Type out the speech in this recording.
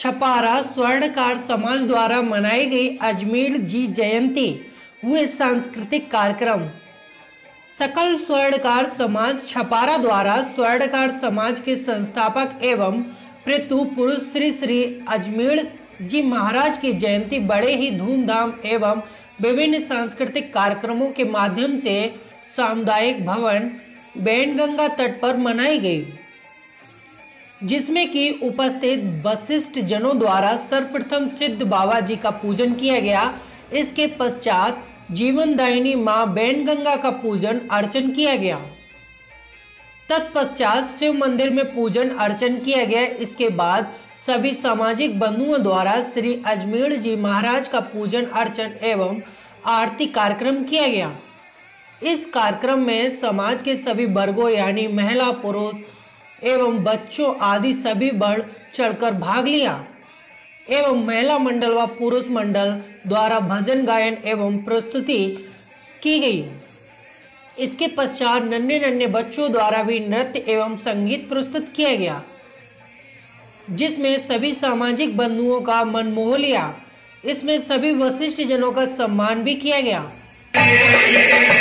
छपारा स्वर्णकार समाज द्वारा मनाई गई अजमेर जी जयंती हुए सांस्कृतिक कार्यक्रम। सकल स्वर्णकार समाज छपारा द्वारा स्वर्णकार समाज के संस्थापक एवं पृथु पुरुष श्री श्री अजमेर जी महाराज की जयंती बड़े ही धूमधाम एवं विभिन्न सांस्कृतिक कार्यक्रमों के माध्यम से सामुदायिक भवन बैनगंगा तट पर मनाई गई, जिसमें कि उपस्थित वशिष्ठ जनों द्वारा सर्वप्रथम सिद्ध बाबा जी का पूजन किया गया। इसके पश्चात जीवनदायिनी मां बैनगंगा का पूजन अर्चन किया गया। तत्पश्चात शिव मंदिर में पूजन अर्चन किया गया। इसके बाद सभी सामाजिक बंधुओं द्वारा श्री अजमेर जी महाराज का पूजन अर्चन एवं आरती कार्यक्रम किया गया। इस कार्यक्रम में समाज के सभी वर्गों यानी महिला, पुरुष एवं बच्चों आदि सभी बढ़ चढ़कर भाग लिया एवं महिला मंडल व पुरुष मंडल द्वारा भजन गायन एवं प्रस्तुति की गई। इसके पश्चात नन्हे नन्हे बच्चों द्वारा भी नृत्य एवं संगीत प्रस्तुत किया गया, जिसमें सभी सामाजिक बंधुओं का मन मोह लिया। इसमें सभी वशिष्ठ जनों का सम्मान भी किया गया।